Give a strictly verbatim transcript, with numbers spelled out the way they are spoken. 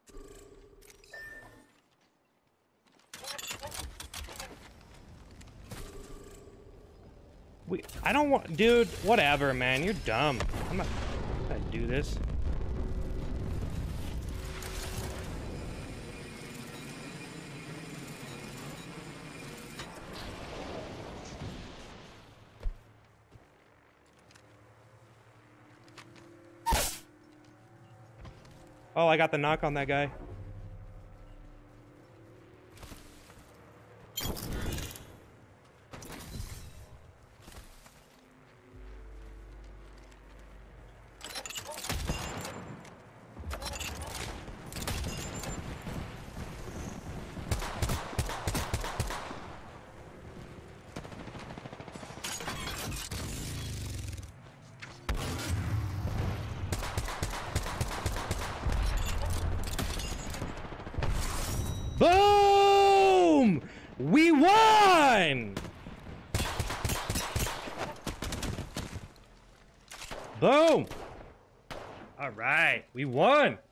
We, I don't want, dude, whatever, man. You're dumb. I'm not gonna do this. Oh, I got the knock on that guy. Boom! We won! Boom! All right, we won.